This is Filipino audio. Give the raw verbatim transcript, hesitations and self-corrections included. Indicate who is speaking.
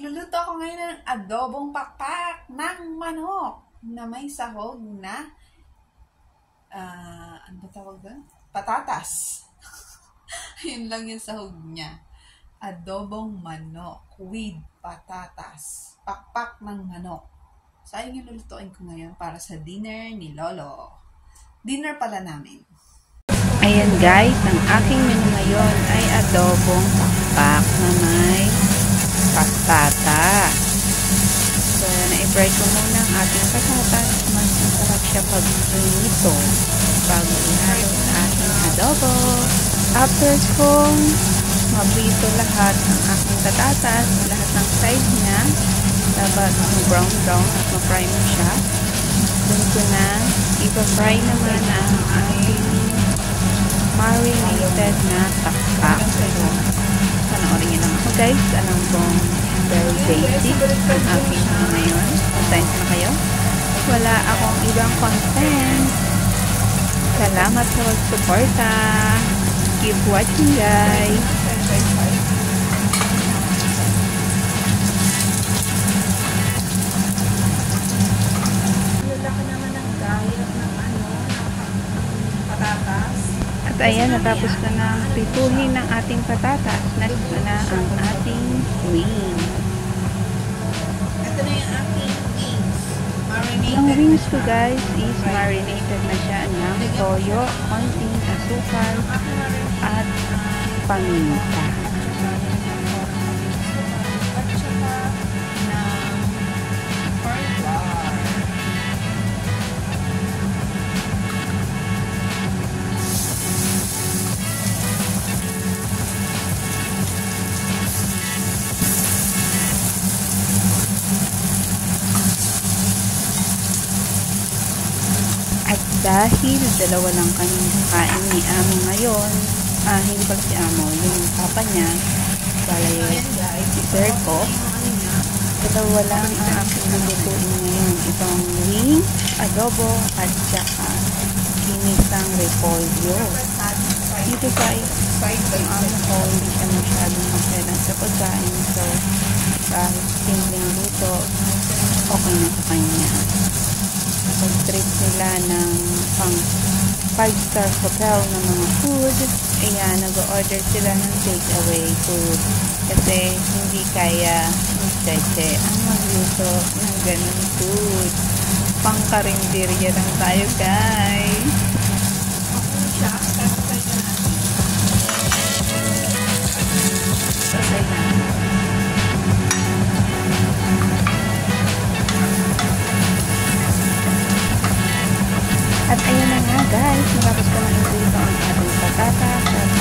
Speaker 1: Magluluto ako ngayon ng adobong pakpak ng manok na may sahog na uh, ano ba tawag doon? Patatas. Yun lang yung sahog niya. Adobong manok with patatas. Pakpak ng manok. So, ayun yung lulutuin ko ngayon para sa dinner ni Lolo. Dinner pala namin.
Speaker 2: Ayan guys, ang aking menu ngayon ay adobong pakpak na may patatas. So, na-fry ko muna ang ating patatas. Mas masarap siya pag pinito bago ihalo sa ating adobo. After kong mabrito lahat ng aking patatas, lahat ng size niya, dapat brown brown at ma-fry mo siya. Doon ko na ipa-fry naman ang ating marinated na pakpak. So, panoorin niyo lang ako guys. Alam kong very basic ang aking ngayon. Content na kayo. Wala akong ibang content. Salamat sa mag-suporta. Keep watching guys.
Speaker 1: Lalaki naman ang gayat ng ano, ng patatas.
Speaker 2: At ayan, natapos ko na prituhin ng ating patatas. Next na ang ating wing.
Speaker 1: Ito na yung ating wings. Marinated.
Speaker 2: Ang wings ko guys is marinated na siya ng toyo, konting asukal, at paminta.
Speaker 1: At saka ng corn flour.
Speaker 2: At dahil dalawa lang kami kain ni Amo ngayon, ah, hindi pala si Amo, yung papa niya, pala yung sister ko, dalawa lang ang aking lulutuin ngayon. Itong wing, adobo, at saka ginisang repolyo. Dito guys, ang amo ko, hindi siya masyadong maselan sa pagkain. So, kahit simpleng luto, okay na sa kanya. Pag-trip nila ng pang five star hotel na mga food, ayan, nag-order sila ng takeaway food. Kasi hindi kaya magtete ang magluto ng ganun food. Pang-karinderya lang tayo guys.
Speaker 1: Ako siya, tatay na.
Speaker 2: Sabay na. At ayun na nga guys, matapos ko na ito ang ating patatas at